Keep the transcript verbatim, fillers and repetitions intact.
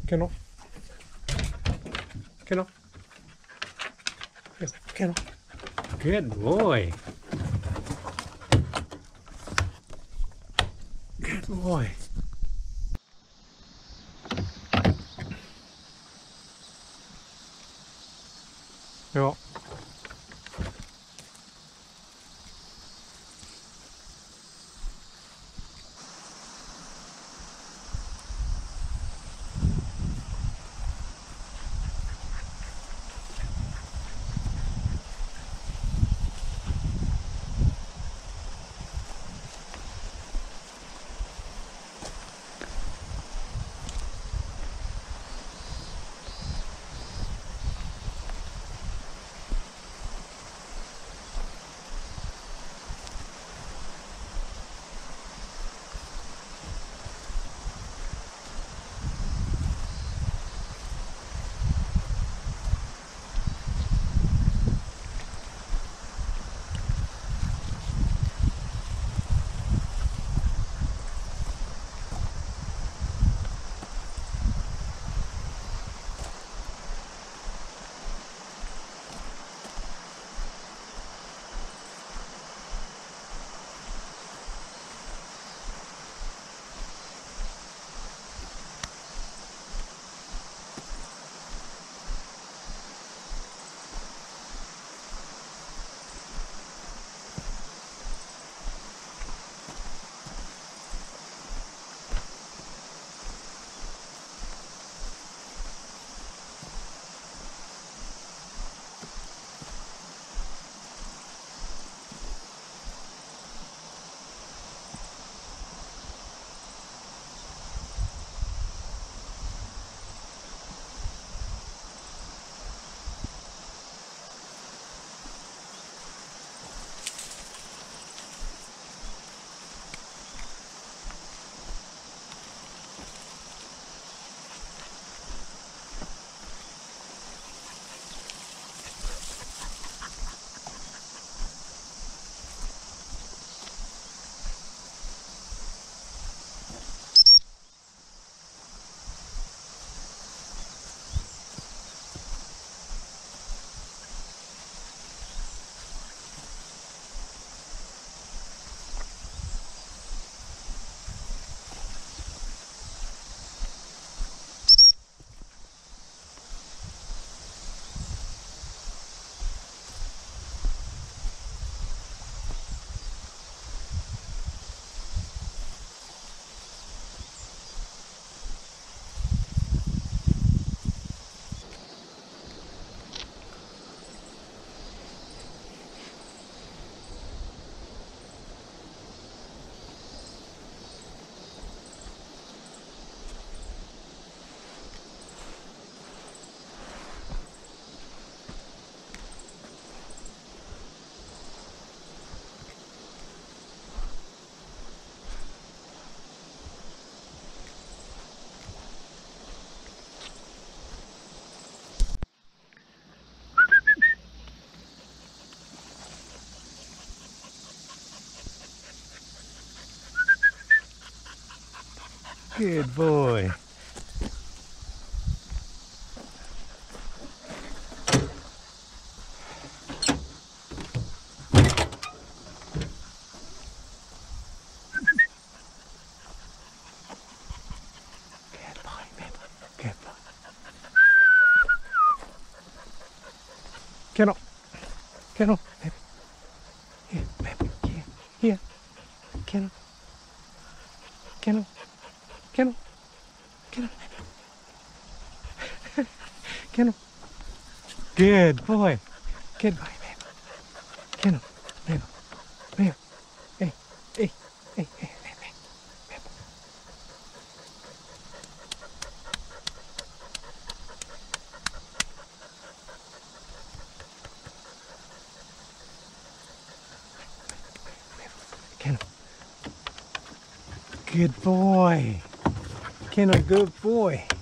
Kennel. Kennel. Yes, Kennel. Good boy. Good boy. Ja. Good boy. Good boy, baby. Good boy. Kennel. Kennel, baby. Here, baby. Here. Here. Kennel. Kennel. Kennel. Kennel. Kennel. Good boy. Good boy, baby. Kennel. Baby. Baby. Hey. Hey. Hey. Hey. Hey. Hey. Baby. Kennel. Good boy. Kennel, good boy.